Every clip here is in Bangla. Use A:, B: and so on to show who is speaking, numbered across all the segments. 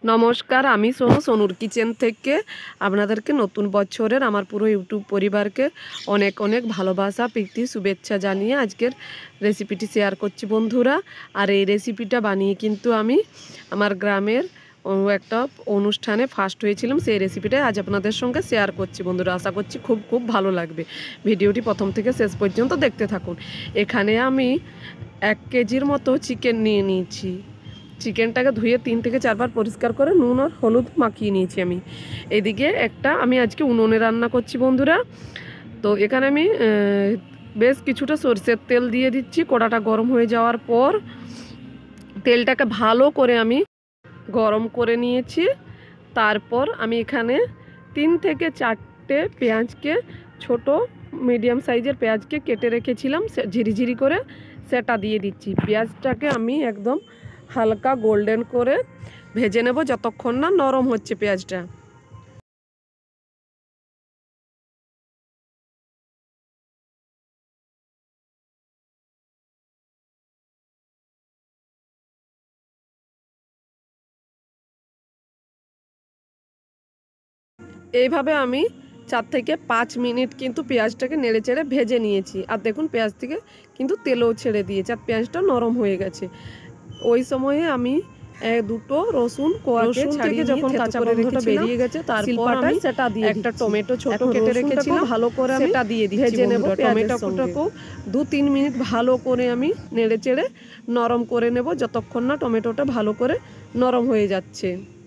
A: নমস্কার, আমি সোনু সোনুর কিচেন থেকে আপনাদেরকে নতুন বছরের আমার পুরো ইউটিউব পরিবারকে অনেক অনেক ভালোবাসা, প্রীতি, শুভেচ্ছা জানিয়ে আজকের রেসিপিটি শেয়ার করছি বন্ধুরা। আর এই রেসিপিটা বানিয়ে কিন্তু আমি আমার গ্রামের একটা অনুষ্ঠানে ফার্স্ট হয়েছিলাম। সেই রেসিপিটাই আজ আপনাদের সঙ্গে শেয়ার করছি বন্ধুরা। আশা করছি খুব খুব ভালো লাগবে। ভিডিওটি প্রথম থেকে শেষ পর্যন্ত দেখতে থাকুন। এখানে আমি 1 কেজির মতো চিকেন নিয়ে নিয়েছি। চিকেনটাকে ধুয়ে 3 থেকে 4 বার পরিষ্কার করে নুন আর হলুদ মাখিয়ে নিয়েছি আমি। এদিকে আমি আজকে উনুনে রান্না করছি বন্ধুরা। তো এখানে আমি বেশ কিছুটা সরষের তেল দিয়ে দিচ্ছি। কড়াটা গরম হয়ে যাওয়ার পর তেলটাকে ভালো করে আমি গরম করে নিয়েছি। তারপর আমি এখানে 3 থেকে 4টে পেঁয়াজকে, ছোট মিডিয়াম সাইজের পেঁয়াজকে কেটে রেখেছিলাম ঝিরিঝিরি করে, সেটা দিয়ে দিচ্ছি। পেঁয়াজটাকে আমি একদম হালকা গোল্ডেন করে ভেজে নেব যতক্ষণ না নরম হচ্ছে পেঁয়াজটা। এইভাবে আমি 4 থেকে 5 মিনিট কিন্তু পেঁয়াজটাকে নেড়ে চেড়ে ভেজে নিয়েছি। আর দেখুন পেঁয়াজ থেকে কিন্তু তেলও ছেড়ে দিয়েছে আর পেঁয়াজটা নরম হয়ে গেছে। ওই সময়ে আমি দুটো রসুন কোয়াকে ছাড়িয়ে যখন কাঁচা গন্ধটা বেরিয়ে গেছে, তারপর আমি সেটা দিয়ে একটা টমেটো ছোট কেটে রেখেছিলাম, ভালো করে আমি সেটা দিয়ে ভেজে নেব। টমেটোটাকেও 2-3 মিনিট ভালো করে আমি নেড়ে চেড়ে নরম করে নেব যতক্ষণ না টমেটোটা ভালো করে নরম হয়ে যাচ্ছে।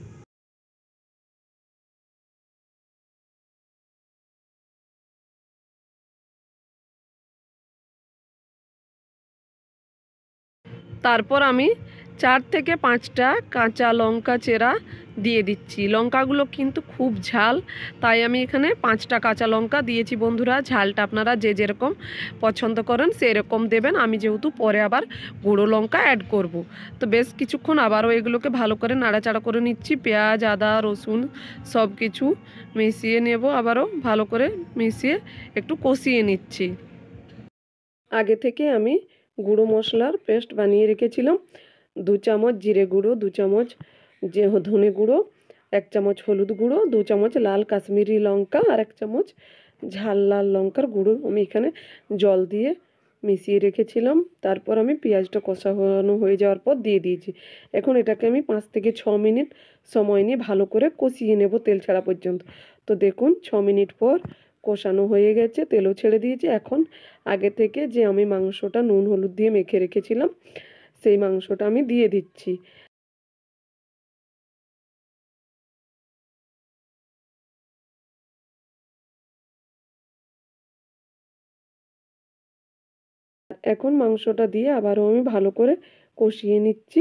A: তারপর আমি 4 থেকে 5টা কাঁচা লঙ্কা চেরা দিয়ে দিচ্ছি। লঙ্কাগুলো কিন্তু খুব ঝাল, তাই আমি এখানে 5টা কাঁচা লঙ্কা দিয়েছি বন্ধুরা। ঝালটা আপনারা যে যেরকম পছন্দ করেন সেরকম দেবেন। আমি যেহেতু পরে আবার গুঁড়ো লঙ্কা অ্যাড করব, তো বেশ কিছুক্ষণ আবারও এগুলোকে ভালো করে নাড়াচাড়া করে নিচ্ছি। পেঁয়াজ, আদা, রসুন সব কিছু মিশিয়ে নেব, আবারও ভালো করে মিশিয়ে একটু কষিয়ে নিচ্ছি। আগে থেকে আমি গুঁড়ো মশলার পেস্ট বানিয়ে রেখেছিলাম। 2 চামচ জিরে গুঁড়ো, 2 চামচ ধনে গুঁড়ো, 1 চামচ হলুদ গুঁড়ো, 2 চামচ লাল কাশ্মীরি লঙ্কা আর 1 চামচ ঝাল লাল লঙ্কার গুঁড়ো আমি এখানে জল দিয়ে মিশিয়ে রেখেছিলাম। তারপর আমি পেঁয়াজটা কষানো হয়ে যাওয়ার পর দিয়ে দিয়েছি। এখন এটাকে আমি 5 থেকে 6 মিনিট সময় নিয়ে ভালো করে কষিয়ে নেব তেল ছাড়া পর্যন্ত। তো দেখুন 6 মিনিট পর কষানো হয়ে গেছে, তেলও ছেড়ে দিয়েছে। এখন আগে থেকে যে আমি মাংসটা নুন হলুদ দিয়ে মেখে রেখেছিলাম সেই মাংসটা আমি দিয়ে দিচ্ছি। এখন মাংসটা দিয়ে আবারও আমি ভালো করে কষিয়ে নিচ্ছি।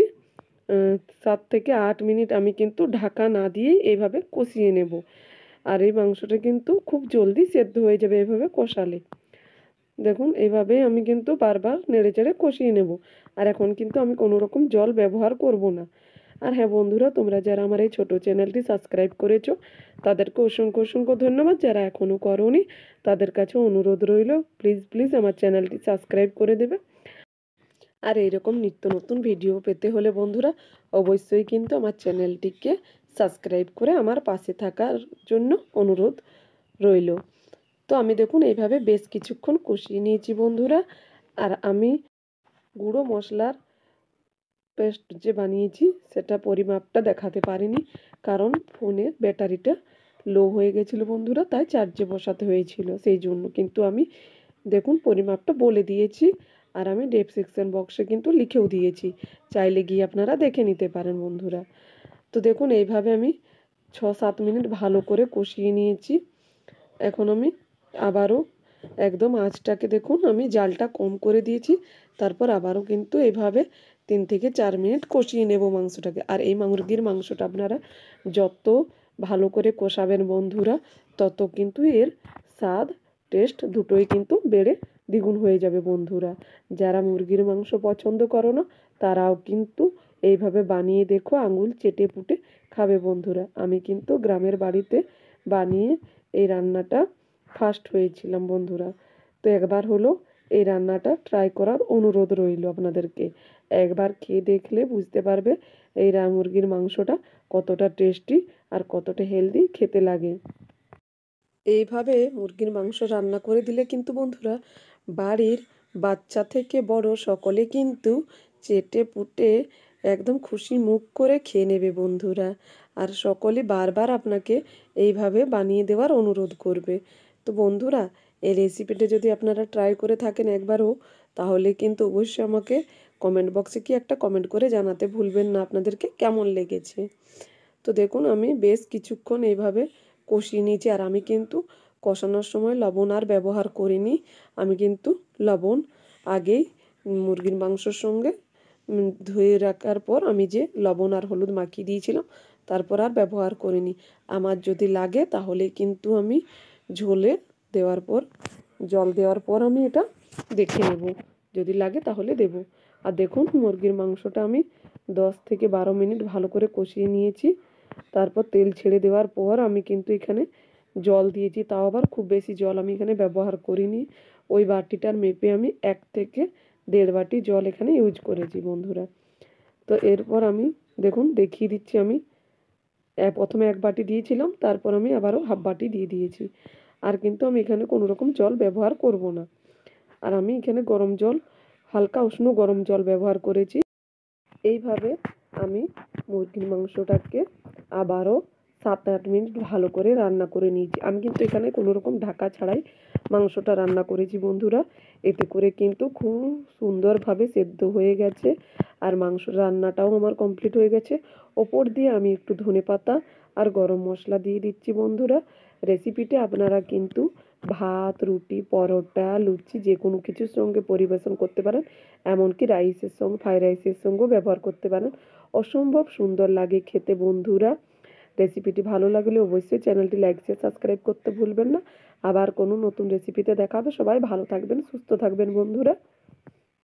A: 7 থেকে 8 মিনিট আমি কিন্তু ঢাকা না দিয়ে এইভাবে কষিয়ে নেব। আর এই মাংসটা কিন্তু খুব জলদি সেদ্ধ হয়ে যাবে এভাবে কষালে। দেখুন এইভাবেই আমি কিন্তু বারবার নেড়েচেড়ে কষিয়ে নেব। আর এখন কিন্তু আমি কোনো রকম জল ব্যবহার করব না। আর হ্যাঁ বন্ধুরা, তোমরা যারা আমার এই ছোট চ্যানেলটি সাবস্ক্রাইব করেছো তাদেরকে অসংখ্য অসংখ্য ধন্যবাদ। যারা এখনও করোনি তাদের কাছে অনুরোধ রইল, প্লিজ প্লিজ আমার চ্যানেলটি সাবস্ক্রাইব করে দেবে। আর এইরকম নিত্য নতুন ভিডিও পেতে হলে বন্ধুরা অবশ্যই কিন্তু আমার চ্যানেলটিকে সাবস্ক্রাইব করে আমার পাশে থাকার জন্য অনুরোধ রইল। তো আমি দেখুন এইভাবে বেশ কিছুক্ষণ কষিয়ে নিয়েছি বন্ধুরা। আর আমি গুঁড়ো মশলার পেস্ট যে বানিয়েছি সেটা পরিমাপটা দেখাতে পারিনি, কারণ ফোনের ব্যাটারিটা লো হয়ে গেছিলো বন্ধুরা, তাই চার্জে বসাতে হয়েছিল সেই জন্য। কিন্তু আমি দেখুন পরিমাপটা বলে দিয়েছি, আর আমি ডেসক্রিপশন বক্সে কিন্তু লিখেও দিয়েছি, চাইলে গিয়ে আপনারা দেখে নিতে পারেন বন্ধুরা। তো দেখুন এইভাবে আমি 6-7 মিনিট ভালো করে কষিয়ে নিয়েছি। এখন আমি আবারও একদম আঁচটাকে দেখুন আমি জালটা কম করে দিয়েছি। তারপর আবারও কিন্তু এইভাবে 3 থেকে 4 মিনিট কষিয়ে নেব মাংসটাকে। আর এই মুরগির মাংসটা আপনারা যত ভালো করে কষাবেন বন্ধুরা, তত কিন্তু এর স্বাদ টেস্ট দুটোই কিন্তু বেড়ে দ্বিগুণ হয়ে যাবে বন্ধুরা। যারা মুরগির মাংস পছন্দ করো না তারাও কিন্তু এইভাবে বানিয়ে দেখো, আঙুল চেটে পুটে খাবে বন্ধুরা। আমি কিন্তু গ্রামের বাড়িতে বানিয়ে এই রান্নাটা ফার্স্ট হয়েছিলাম বন্ধুরা। তো একবার হলো এই রান্নাটা ট্রাই করার অনুরোধ রইল আপনাদেরকে। একবার খেয়ে দেখলে বুঝতে পারবে এই মুরগির মাংসটা কতটা টেস্টি আর কতটা হেলদি খেতে লাগে। এইভাবে মুরগির মাংস রান্না করে দিলে কিন্তু বন্ধুরা বাড়ির বাচ্চা থেকে বড় সকলে কিন্তু চেটে পুটে একদম খুশি মুখ করে খেয়ে নেবে বন্ধুরা। আর সকলে বারবার আপনাকে এইভাবে বানিয়ে দেওয়ার অনুরোধ করবে। তো বন্ধুরা, এই রেসিপিটা যদি আপনারা ট্রাই করে থাকেন একবারও, তাহলে কিন্তু অবশ্যই আমাকে কমেন্ট বক্সে কি একটা কমেন্ট করে জানাতে ভুলবেন না আপনাদেরকে কেমন লেগেছে। তো দেখুন আমি বেশ কিছুক্ষণ এইভাবে কষিয়ে নিয়েছি। আর আমি কিন্তু কষানোর সময় লবণ আর ব্যবহার করিনি। আমি কিন্তু লবণ আগেই মুরগির মাংসর সঙ্গে ধুয়ে রাখার পর আমি যে লবণ আর হলুদ মাখিয়ে দিয়েছিলাম, তারপর আর ব্যবহার করিনি। আমার যদি লাগে তাহলে কিন্তু আমি ঝোলে দেওয়ার পর জল দেওয়ার পর আমি এটা দেখে নেব, যদি লাগে তাহলে দেব। আর দেখুন মুরগির মাংসটা আমি 10 থেকে 12 মিনিট ভালো করে কষিয়ে নিয়েছি। তারপর তেল ছেড়ে দেওয়ার পর আমি কিন্তু এখানে জল দিয়েছি, তাও আবার খুব বেশি জল আমি এখানে ব্যবহার করিনি। ওই বাটিটার মেপে আমি 1 থেকে 1.5 বাটি জল এখানে ইউজ করেছি বন্ধুরা। তো এরপর আমি দেখুন দেখিয়ে দিচ্ছি, আমি প্রথমে 1 বাটি দিয়েছিলাম, তারপর আমি আবারও হাফ বাটি দিয়ে দিয়েছি। আর কিন্তু আমি এখানে কোনো রকম জল ব্যবহার করব না। আর আমি এখানে গরম জল, হালকা উষ্ণ গরম জল ব্যবহার করেছি। এইভাবে আমি মুরগির মাংসটাকে আবারও 7-8 মিনিট ভালো করে রান্না করে নিয়েছি। আমি কিন্তু এখানে কোনো রকম ঢাকা ছাড়াই মাংসটা রান্না করেছি বন্ধুরা। এতে করে কিন্তু খুব সুন্দরভাবে সেদ্ধ হয়ে গেছে আর মাংস রান্নাটাও আমার কমপ্লিট হয়ে গেছে। ওপর দিয়ে আমি একটু ধনেপাতা আর গরম মশলা দিয়ে দিচ্ছি বন্ধুরা। রেসিপিটি আপনারা কিন্তু ভাত, রুটি, পরোটা, লুচি যে কোনো কিছুর সঙ্গে পরিবেশন করতে পারেন। এমনকি রাইসের সঙ্গে, ফ্রাইড রাইসের সঙ্গেও ব্যবহার করতে পারেন। অসম্ভব সুন্দর লাগে খেতে বন্ধুরা। রেসিপিটি ভালো লাগলে অবশ্যই চ্যানেলটি লাইক, শেয়ার, সাবস্ক্রাইব করতে ভুলবেন না। আবার কোনো নতুন রেসিপিতে দেখা হবে। সবাই ভালো থাকবেন, সুস্থ থাকবেন বন্ধুরা।